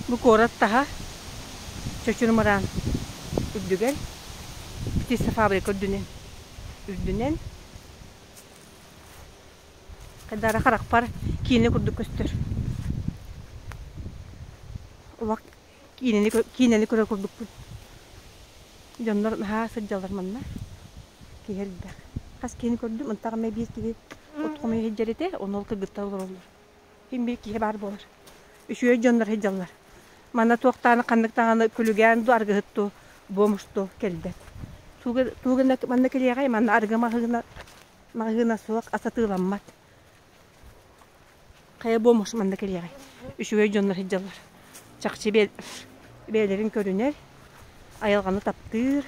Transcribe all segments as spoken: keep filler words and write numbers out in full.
Bu korat daha çöçürmaran ürdügel. Bitisi fabrika ürdünen. Ürdünen. Kadara karak par kiyini kurduk göster. O vakt kiyini kiyini kura kurduk. Jonlar ha sıcalar manna. Kiyeldi. Kas kiyini kurdum. Antara me bir gibi otkomu heccerete onol kıgıtta olur. Kim bir kiye bar bolar. Üçüye jonlar heccalar. Mana toqtаны qandıqtağını külügen du argıhıttı. Bomuştu keldi. Tuğu tuğunda manna keliyagay manna argı mahıgına mahıgına soğuk asatığlanmat. Kaya bomuş manna keliyagay. Üçüye jonlar heccalar. Çakçı bel bellerin körüner. Ayalğanı taptır.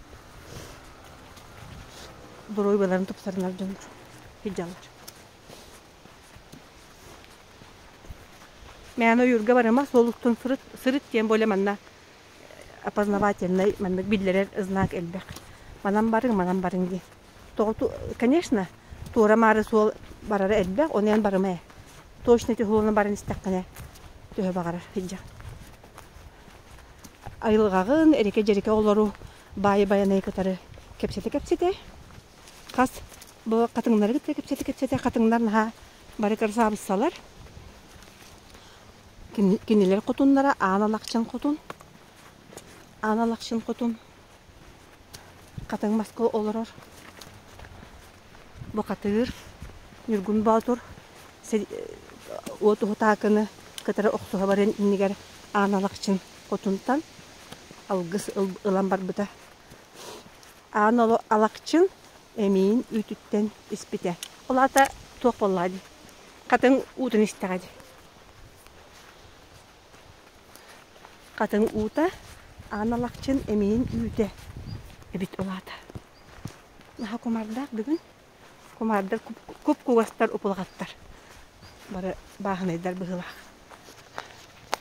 Duruy balarını topsarınar jonlar heccalar. Men o yurga barama soluktan sırıt sırıt diyen böyle manna опознавательный манна биллерер знак элбек. Манам барың, манам барың ди. Тоғыту, конечно, тура мары сол барары элбек, онен барымай. Точно тюхулны барын истаққане түйе бағарар хиджа. Айылғағын, эреке жереке олару байы-байанай кытары кепсете-кепсете. Қас, бұл қатыңлары кітті кепсете-кепсете, қатыңларын ха бары кірсабыссалар. Кинелер құтынлара, аналақчын құтын. Аналақшын құтын. Қатың масқы оларар. Бұл қатығыр, үргін баутыр. Оту ғытақыны кітары оқсуға барын инегер аналақшын құтынтан. Алғыс ұлан бар бұта. Аналақшын әмейін үйтіттен іспіте. Олата тоқ болады. Қатың ұтын істеғады. Қатың ұта аналақчын әмейін үйті. Эбит олата. Наха комардар бүгін. Комардар көп көғастар ұпылғаттар. Бары бағынайдар бұғылақ.